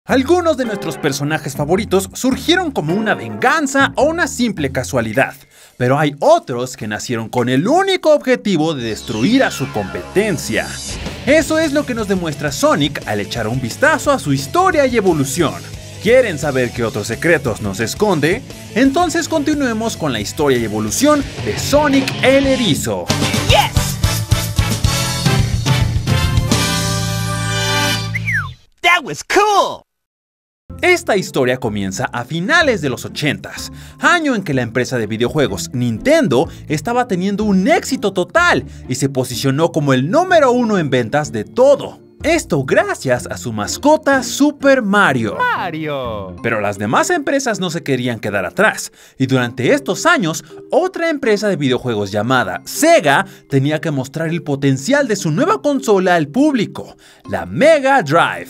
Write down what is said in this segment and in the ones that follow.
Algunos de nuestros personajes favoritos surgieron como una venganza o una simple casualidad, pero hay otros que nacieron con el único objetivo de destruir a su competencia. Eso es lo que nos demuestra Sonic al echar un vistazo a su historia y evolución. ¿Quieren saber qué otros secretos nos esconde? Entonces continuemos con la historia y evolución de Sonic el Erizo. Yes! That was cool! Esta historia comienza a finales de los 80s, año en que la empresa de videojuegos Nintendo estaba teniendo un éxito total y se posicionó como el número 1 en ventas de todo. Esto gracias a su mascota Super Mario. Pero las demás empresas no se querían quedar atrás, y durante estos años, otra empresa de videojuegos llamada Sega tenía que mostrar el potencial de su nueva consola al público, la Mega Drive.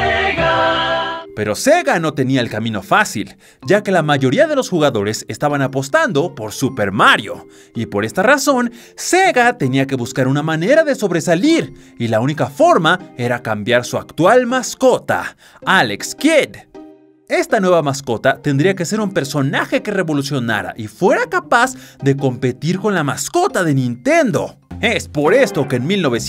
Pero Sega no tenía el camino fácil, ya que la mayoría de los jugadores estaban apostando por Super Mario, y por esta razón, Sega tenía que buscar una manera de sobresalir, y la única forma era cambiar su actual mascota, Alex Kidd. Esta nueva mascota tendría que ser un personaje que revolucionara y fuera capaz de competir con la mascota de Nintendo. Es por esto que en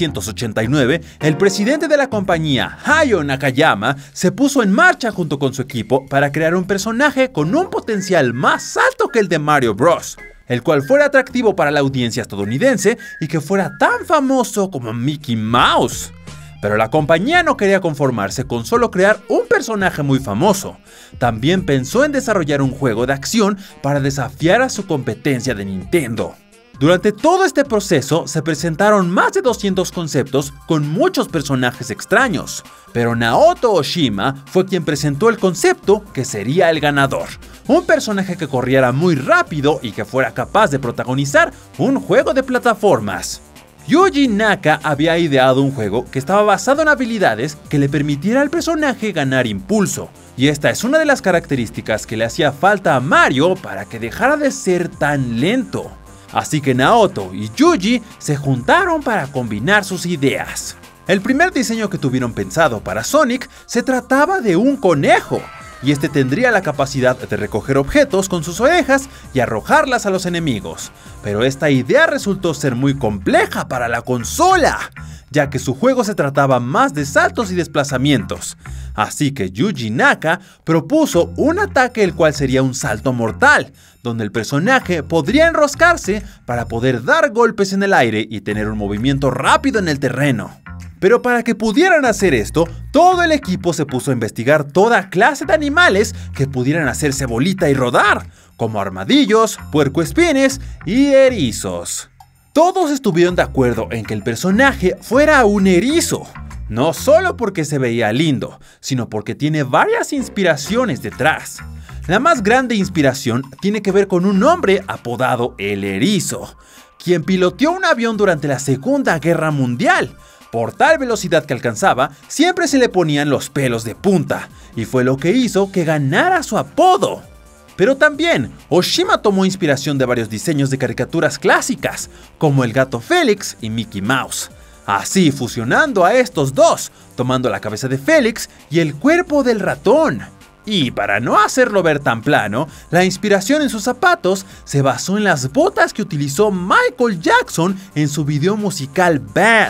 1989, el presidente de la compañía, Hayao Nakayama, se puso en marcha junto con su equipo para crear un personaje con un potencial más alto que el de Mario Bros., el cual fuera atractivo para la audiencia estadounidense y que fuera tan famoso como Mickey Mouse. Pero la compañía no quería conformarse con solo crear un personaje muy famoso. También pensó en desarrollar un juego de acción para desafiar a su competencia de Nintendo. Durante todo este proceso se presentaron más de 200 conceptos con muchos personajes extraños, pero Naoto Oshima fue quien presentó el concepto que sería el ganador, un personaje que corriera muy rápido y que fuera capaz de protagonizar un juego de plataformas. Yuji Naka había ideado un juego que estaba basado en habilidades que le permitiera al personaje ganar impulso, y esta es una de las características que le hacía falta a Mario para que dejara de ser tan lento. Así que Naoto y Yuji se juntaron para combinar sus ideas. El primer diseño que tuvieron pensado para Sonic se trataba de un conejo, y este tendría la capacidad de recoger objetos con sus orejas y arrojarlas a los enemigos. Pero esta idea resultó ser muy compleja para la consola, ya que su juego se trataba más de saltos y desplazamientos. Así que Yuji Naka propuso un ataque el cual sería un salto mortal, donde el personaje podría enroscarse para poder dar golpes en el aire y tener un movimiento rápido en el terreno. Pero para que pudieran hacer esto, todo el equipo se puso a investigar toda clase de animales que pudieran hacerse bolita y rodar, como armadillos, puercoespines y erizos. Todos estuvieron de acuerdo en que el personaje fuera un erizo, no solo porque se veía lindo, sino porque tiene varias inspiraciones detrás. La más grande inspiración tiene que ver con un hombre apodado El Erizo, quien piloteó un avión durante la Segunda Guerra Mundial. Por tal velocidad que alcanzaba, siempre se le ponían los pelos de punta, y fue lo que hizo que ganara su apodo. Pero también, Oshima tomó inspiración de varios diseños de caricaturas clásicas, como el gato Félix y Mickey Mouse. Así fusionando a estos dos, tomando la cabeza de Félix y el cuerpo del ratón. Y para no hacerlo ver tan plano, la inspiración en sus zapatos se basó en las botas que utilizó Michael Jackson en su video musical Bad.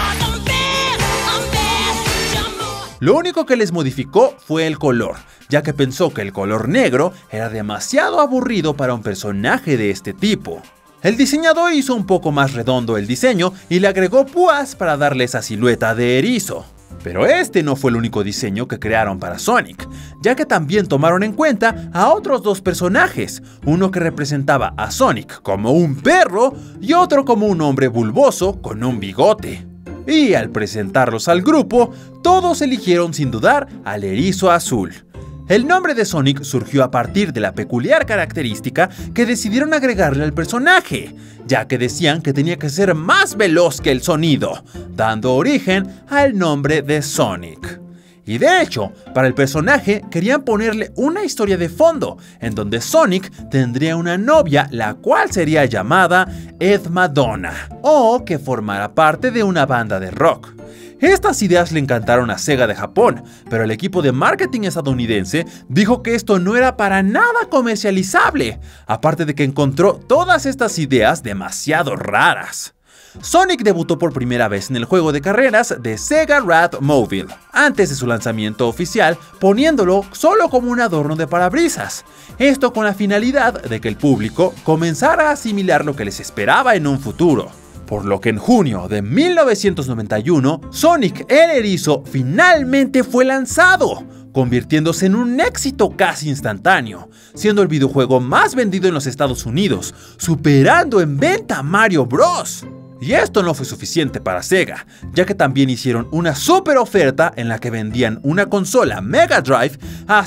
Lo único que les modificó fue el color, ya que pensó que el color negro era demasiado aburrido para un personaje de este tipo. El diseñador hizo un poco más redondo el diseño y le agregó púas para darle esa silueta de erizo. Pero este no fue el único diseño que crearon para Sonic, ya que también tomaron en cuenta a otros dos personajes, uno que representaba a Sonic como un perro y otro como un hombre bulboso con un bigote. Y al presentarlos al grupo, todos eligieron sin dudar al erizo azul. El nombre de Sonic surgió a partir de la peculiar característica que decidieron agregarle al personaje, ya que decían que tenía que ser más veloz que el sonido, dando origen al nombre de Sonic. Y de hecho, para el personaje querían ponerle una historia de fondo, en donde Sonic tendría una novia la cual sería llamada Ed Madonna, o que formara parte de una banda de rock. Estas ideas le encantaron a Sega de Japón, pero el equipo de marketing estadounidense dijo que esto no era para nada comercializable, aparte de que encontró todas estas ideas demasiado raras. Sonic debutó por primera vez en el juego de carreras de Sega Rad-Mobile, antes de su lanzamiento oficial, poniéndolo solo como un adorno de parabrisas. Esto con la finalidad de que el público comenzara a asimilar lo que les esperaba en un futuro. Por lo que en junio de 1991, Sonic el Erizo finalmente fue lanzado, convirtiéndose en un éxito casi instantáneo, siendo el videojuego más vendido en los Estados Unidos, superando en venta a Mario Bros. Y esto no fue suficiente para Sega, ya que también hicieron una super oferta en la que vendían una consola Mega Drive a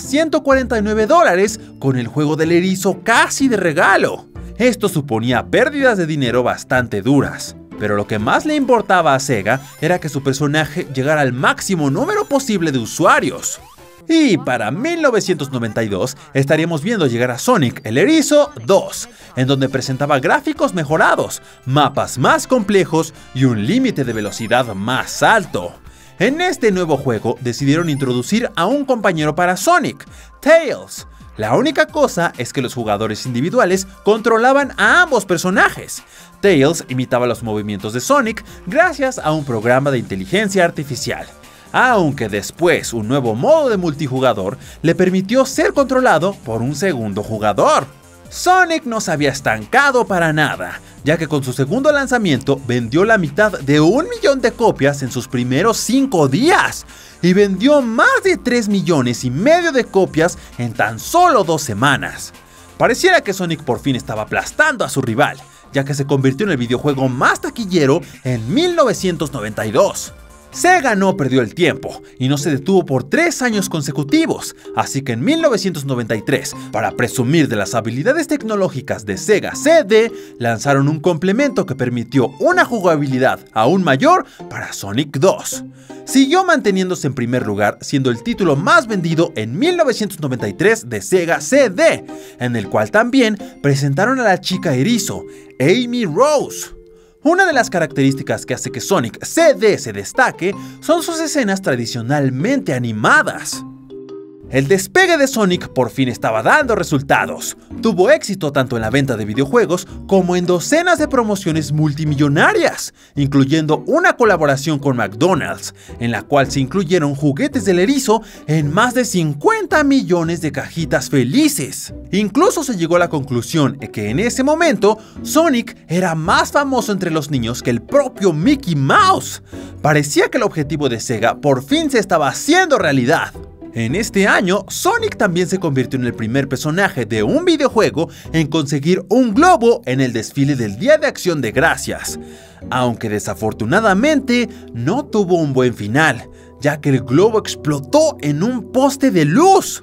$149 con el juego del erizo casi de regalo. Esto suponía pérdidas de dinero bastante duras, pero lo que más le importaba a Sega era que su personaje llegara al máximo número posible de usuarios. Y para 1992 estaríamos viendo llegar a Sonic el Erizo 2, en donde presentaba gráficos mejorados, mapas más complejos y un límite de velocidad más alto. En este nuevo juego decidieron introducir a un compañero para Sonic, Tails. La única cosa es que los jugadores individuales controlaban a ambos personajes. Tails imitaba los movimientos de Sonic gracias a un programa de inteligencia artificial. Aunque después un nuevo modo de multijugador le permitió ser controlado por un segundo jugador. Sonic no se había estancado para nada, ya que con su segundo lanzamiento vendió la mitad de 1 millón de copias en sus primeros 5 días y vendió más de 3,5 millones de copias en tan solo 2 semanas. Pareciera que Sonic por fin estaba aplastando a su rival, ya que se convirtió en el videojuego más taquillero en 1992. Sega no perdió el tiempo y no se detuvo por 3 años consecutivos, así que en 1993, para presumir de las habilidades tecnológicas de Sega CD, lanzaron un complemento que permitió una jugabilidad aún mayor para Sonic 2. Siguió manteniéndose en primer lugar, siendo el título más vendido en 1993 de Sega CD, en el cual también presentaron a la chica erizo, Amy Rose. Una de las características que hace que Sonic CD se destaque son sus escenas tradicionalmente animadas. El despegue de Sonic por fin estaba dando resultados. Tuvo éxito tanto en la venta de videojuegos como en docenas de promociones multimillonarias, incluyendo una colaboración con McDonald's, en la cual se incluyeron juguetes del erizo en más de 50 millones de cajitas felices. Incluso se llegó a la conclusión de que en ese momento Sonic era más famoso entre los niños que el propio Mickey Mouse. Parecía que el objetivo de Sega por fin se estaba haciendo realidad. En este año, Sonic también se convirtió en el primer personaje de un videojuego en conseguir un globo en el desfile del Día de Acción de Gracias, aunque desafortunadamente no tuvo un buen final, ya que el globo explotó en un poste de luz.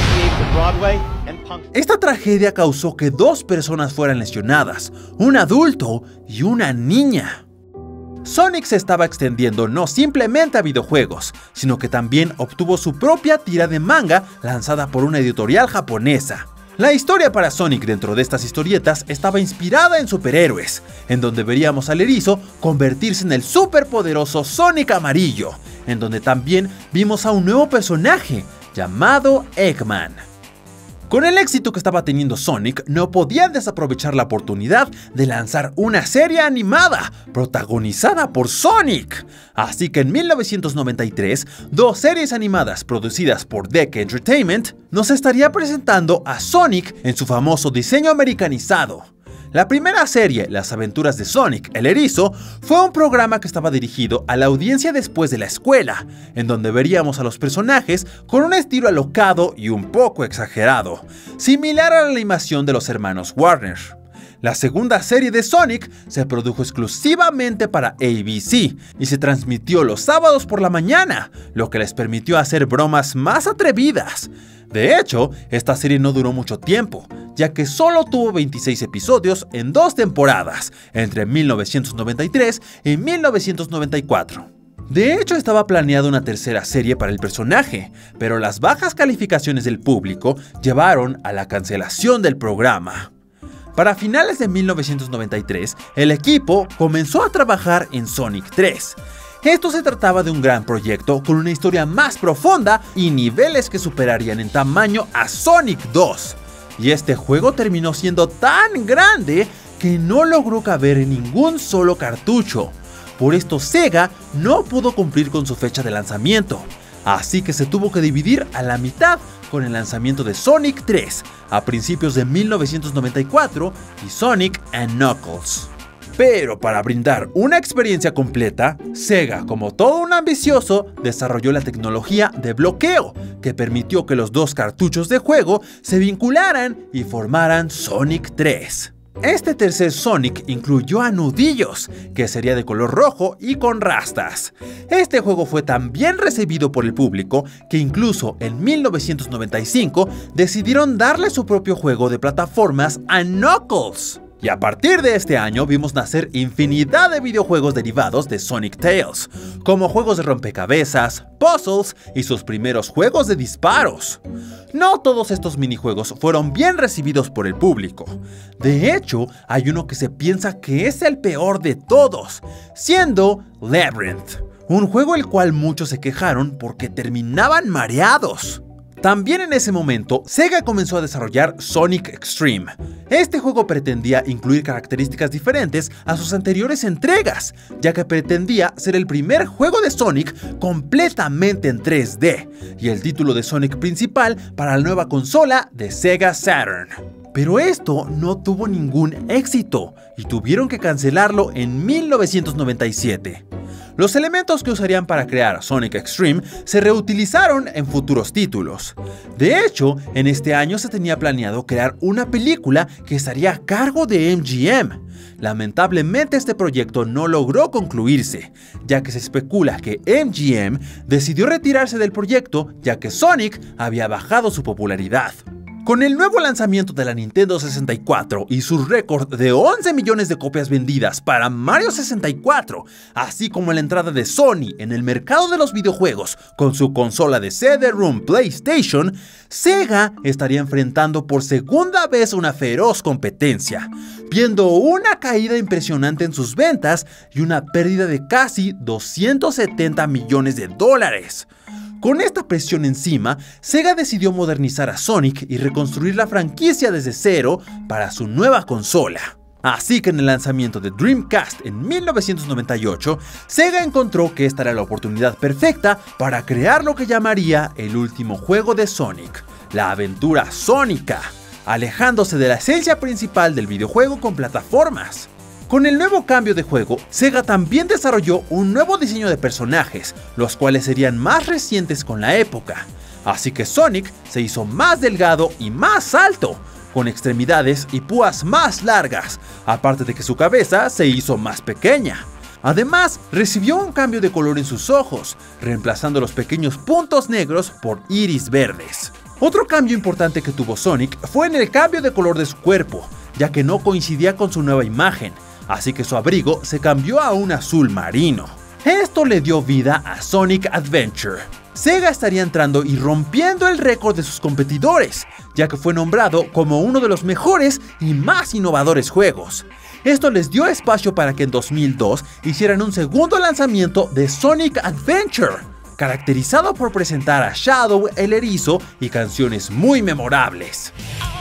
Esta tragedia causó que 2 personas fueran lesionadas, un adulto y una niña. Sonic se estaba extendiendo no simplemente a videojuegos, sino que también obtuvo su propia tira de manga lanzada por una editorial japonesa. La historia para Sonic dentro de estas historietas estaba inspirada en superhéroes, en donde veríamos al erizo convertirse en el superpoderoso Sonic amarillo, en donde también vimos a un nuevo personaje llamado Eggman. Con el éxito que estaba teniendo Sonic, no podían desaprovechar la oportunidad de lanzar una serie animada protagonizada por Sonic. Así que en 1993, 2 series animadas producidas por DEC Entertainment nos estaría presentando a Sonic en su famoso diseño americanizado. La primera serie, Las aventuras de Sonic el Erizo, fue un programa que estaba dirigido a la audiencia después de la escuela, en donde veríamos a los personajes con un estilo alocado y un poco exagerado, similar a la animación de los hermanos Warner. La segunda serie de Sonic se produjo exclusivamente para ABC y se transmitió los sábados por la mañana, lo que les permitió hacer bromas más atrevidas. De hecho, esta serie no duró mucho tiempo, ya que solo tuvo 26 episodios en 2 temporadas, entre 1993 y 1994. De hecho, estaba planeada una tercera serie para el personaje, pero las bajas calificaciones del público llevaron a la cancelación del programa. Para finales de 1993, el equipo comenzó a trabajar en Sonic 3. Esto se trataba de un gran proyecto con una historia más profunda y niveles que superarían en tamaño a Sonic 2. Y este juego terminó siendo tan grande que no logró caber en ningún solo cartucho. Por esto Sega no pudo cumplir con su fecha de lanzamiento, así que se tuvo que dividir a la mitad con el lanzamiento de Sonic 3 a principios de 1994 y Sonic & Knuckles. Pero para brindar una experiencia completa, Sega, como todo un ambicioso, desarrolló la tecnología de bloqueo, que permitió que los dos cartuchos de juego se vincularan y formaran Sonic 3. Este tercer Sonic incluyó a Nudillos, que sería de color rojo y con rastas. Este juego fue tan bien recibido por el público que incluso en 1995 decidieron darle su propio juego de plataformas a Knuckles. Y a partir de este año vimos nacer infinidad de videojuegos derivados de Sonic Tales, como juegos de rompecabezas, puzzles y sus primeros juegos de disparos. No todos estos minijuegos fueron bien recibidos por el público. De hecho, hay uno que se piensa que es el peor de todos, siendo Labyrinth, un juego el cual muchos se quejaron porque terminaban mareados. También en ese momento, Sega comenzó a desarrollar Sonic Extreme. Este juego pretendía incluir características diferentes a sus anteriores entregas, ya que pretendía ser el primer juego de Sonic completamente en 3D, y el título de Sonic principal para la nueva consola de Sega Saturn. Pero esto no tuvo ningún éxito, y tuvieron que cancelarlo en 1997. Los elementos que usarían para crear Sonic Extreme se reutilizaron en futuros títulos. De hecho, en este año se tenía planeado crear una película que estaría a cargo de MGM. Lamentablemente este proyecto no logró concluirse, ya que se especula que MGM decidió retirarse del proyecto ya que Sonic había bajado su popularidad. Con el nuevo lanzamiento de la Nintendo 64 y su récord de 11 millones de copias vendidas para Mario 64, así como la entrada de Sony en el mercado de los videojuegos con su consola de CD-ROM PlayStation, Sega estaría enfrentando por segunda vez una feroz competencia, viendo una caída impresionante en sus ventas y una pérdida de casi 270 millones de dólares. Con esta presión encima, Sega decidió modernizar a Sonic y reconstruir la franquicia desde cero para su nueva consola. Así que en el lanzamiento de Dreamcast en 1998, Sega encontró que esta era la oportunidad perfecta para crear lo que llamaría el último juego de Sonic, la aventura sónica, alejándose de la esencia principal del videojuego con plataformas. Con el nuevo cambio de juego, Sega también desarrolló un nuevo diseño de personajes, los cuales serían más recientes con la época. Así que Sonic se hizo más delgado y más alto, con extremidades y púas más largas, aparte de que su cabeza se hizo más pequeña. Además, recibió un cambio de color en sus ojos, reemplazando los pequeños puntos negros por iris verdes. Otro cambio importante que tuvo Sonic fue en el cambio de color de su cuerpo, ya que no coincidía con su nueva imagen. Así que su abrigo se cambió a un azul marino. Esto le dio vida a Sonic Adventure. Sega estaría entrando y rompiendo el récord de sus competidores, ya que fue nombrado como uno de los mejores y más innovadores juegos. Esto les dio espacio para que en 2002 hicieran un segundo lanzamiento de Sonic Adventure, caracterizado por presentar a Shadow el Erizo y canciones muy memorables.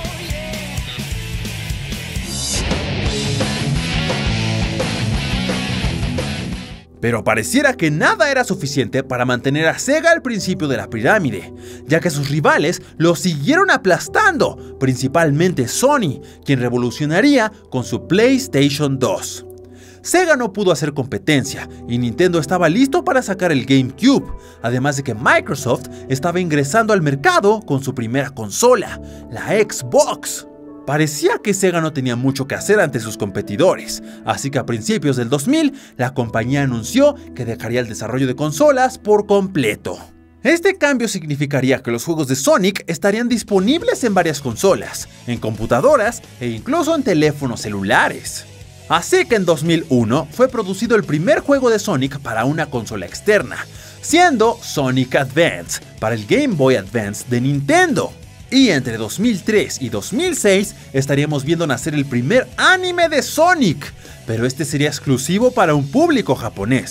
Pero pareciera que nada era suficiente para mantener a Sega al principio de la pirámide, ya que sus rivales lo siguieron aplastando, principalmente Sony, quien revolucionaría con su PlayStation 2. Sega no pudo hacer competencia y Nintendo estaba listo para sacar el GameCube, además de que Microsoft estaba ingresando al mercado con su primera consola, la Xbox. Parecía que Sega no tenía mucho que hacer ante sus competidores, así que a principios del 2000 la compañía anunció que dejaría el desarrollo de consolas por completo. Este cambio significaría que los juegos de Sonic estarían disponibles en varias consolas, en computadoras e incluso en teléfonos celulares. Así que en 2001 fue producido el primer juego de Sonic para una consola externa, siendo Sonic Advance para el Game Boy Advance de Nintendo. Y entre 2003 y 2006 estaríamos viendo nacer el primer anime de Sonic, pero este sería exclusivo para un público japonés,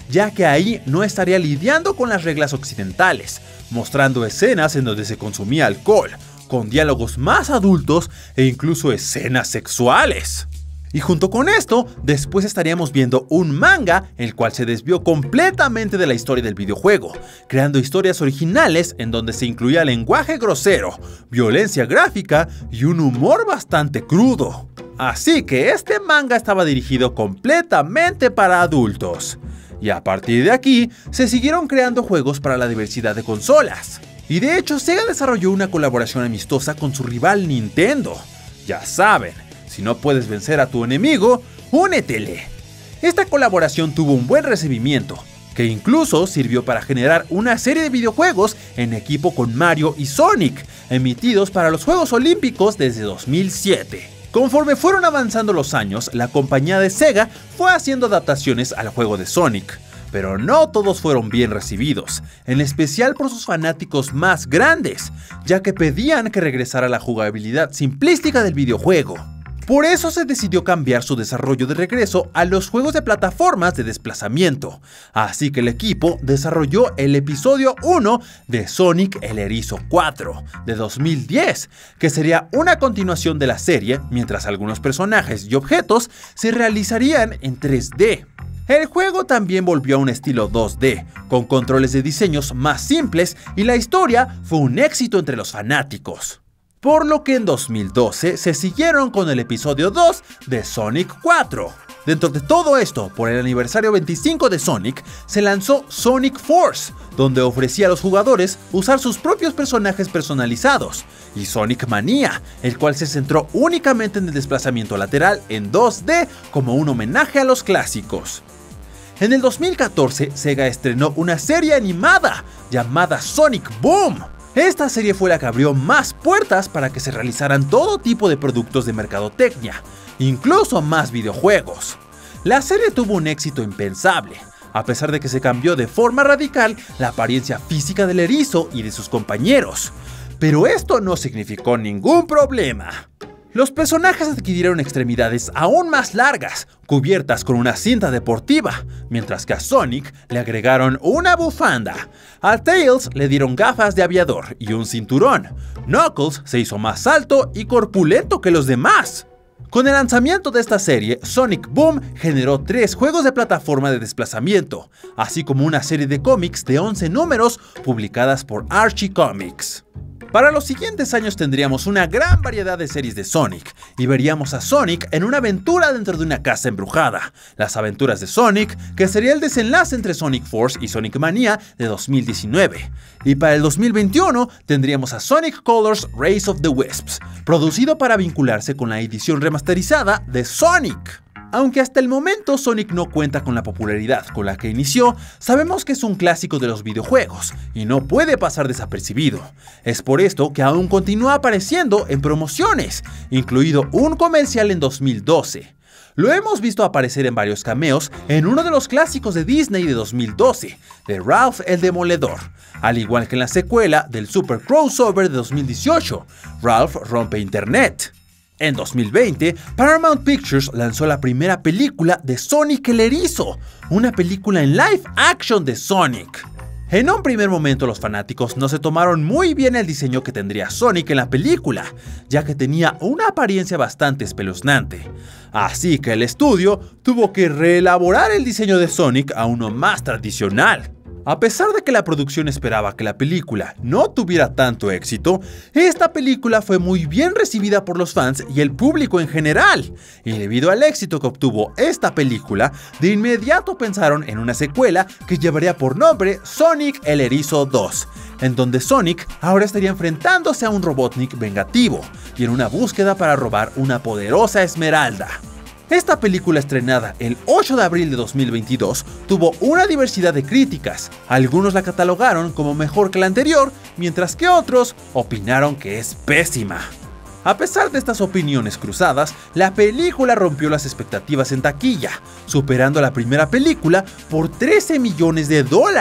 ya que ahí no estaría lidiando con las reglas occidentales, mostrando escenas en donde se consumía alcohol, con diálogos más adultos e incluso escenas sexuales. Y junto con esto, después estaríamos viendo un manga el cual se desvió completamente de la historia del videojuego, creando historias originales en donde se incluía lenguaje grosero, violencia gráfica y un humor bastante crudo. Así que este manga estaba dirigido completamente para adultos. Y a partir de aquí, se siguieron creando juegos para la diversidad de consolas. Y de hecho, Sega desarrolló una colaboración amistosa con su rival Nintendo. Ya saben, si no puedes vencer a tu enemigo, únetele. Esta colaboración tuvo un buen recibimiento, que incluso sirvió para generar una serie de videojuegos en equipo con Mario y Sonic, emitidos para los Juegos Olímpicos desde 2007. Conforme fueron avanzando los años, la compañía de Sega fue haciendo adaptaciones al juego de Sonic, pero no todos fueron bien recibidos, en especial por sus fanáticos más grandes, ya que pedían que regresara la jugabilidad simplística del videojuego. Por eso se decidió cambiar su desarrollo de regreso a los juegos de plataformas de desplazamiento, así que el equipo desarrolló el episodio 1 de Sonic el Erizo 4 de 2010, que sería una continuación de la serie, mientras algunos personajes y objetos se realizarían en 3D. El juego también volvió a un estilo 2D, con controles de diseños más simples, y la historia fue un éxito entre los fanáticos. Por lo que en 2012 se siguieron con el episodio 2 de Sonic 4. Dentro de todo esto, por el aniversario 25 de Sonic, se lanzó Sonic Force, donde ofrecía a los jugadores usar sus propios personajes personalizados, y Sonic Mania, el cual se centró únicamente en el desplazamiento lateral en 2D como un homenaje a los clásicos. En el 2014, Sega estrenó una serie animada llamada Sonic Boom. Esta serie fue la que abrió más puertas para que se realizaran todo tipo de productos de mercadotecnia, incluso más videojuegos. La serie tuvo un éxito impensable, a pesar de que se cambió de forma radical la apariencia física del erizo y de sus compañeros. Pero esto no significó ningún problema. Los personajes adquirieron extremidades aún más largas, cubiertas con una cinta deportiva, mientras que a Sonic le agregaron una bufanda. A Tails le dieron gafas de aviador y un cinturón. Knuckles se hizo más alto y corpulento que los demás. Con el lanzamiento de esta serie, Sonic Boom generó 3 juegos de plataforma de desplazamiento, así como una serie de cómics de 11 números publicadas por Archie Comics. Para los siguientes años tendríamos una gran variedad de series de Sonic, y veríamos a Sonic en una aventura dentro de una casa embrujada, las aventuras de Sonic, que sería el desenlace entre Sonic Force y Sonic Mania de 2019. Y para el 2021 tendríamos a Sonic Colors Race of the Wisps, producido para vincularse con la edición remasterizada de Sonic. Aunque hasta el momento Sonic no cuenta con la popularidad con la que inició, sabemos que es un clásico de los videojuegos y no puede pasar desapercibido. Es por esto que aún continúa apareciendo en promociones, incluido un comercial en 2012. Lo hemos visto aparecer en varios cameos en uno de los clásicos de Disney de 2012, de Ralph el Demoledor, al igual que en la secuela del Super Crossover de 2018, Ralph Rompe Internet. En 2020, Paramount Pictures lanzó la primera película de Sonic el Erizo, una película en live action de Sonic. En un primer momento los fanáticos no se tomaron muy bien el diseño que tendría Sonic en la película, ya que tenía una apariencia bastante espeluznante. Así que el estudio tuvo que reelaborar el diseño de Sonic a uno más tradicional. A pesar de que la producción esperaba que la película no tuviera tanto éxito, esta película fue muy bien recibida por los fans y el público en general, y debido al éxito que obtuvo esta película, de inmediato pensaron en una secuela que llevaría por nombre Sonic el Erizo 2, en donde Sonic ahora estaría enfrentándose a un Robotnik vengativo, y en una búsqueda para robar una poderosa esmeralda. Esta película, estrenada el 8 de abril de 2022, tuvo una diversidad de críticas. Algunos la catalogaron como mejor que la anterior, mientras que otros opinaron que es pésima. A pesar de estas opiniones cruzadas, la película rompió las expectativas en taquilla, superando a la primera película por $13 millones.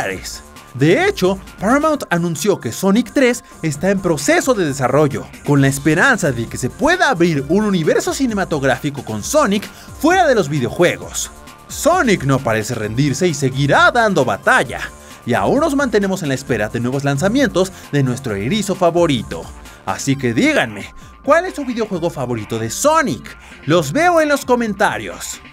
De hecho, Paramount anunció que Sonic 3 está en proceso de desarrollo, con la esperanza de que se pueda abrir un universo cinematográfico con Sonic fuera de los videojuegos. Sonic no parece rendirse y seguirá dando batalla. Y aún nos mantenemos en la espera de nuevos lanzamientos de nuestro erizo favorito. Así que díganme, ¿cuál es su videojuego favorito de Sonic? Los veo en los comentarios.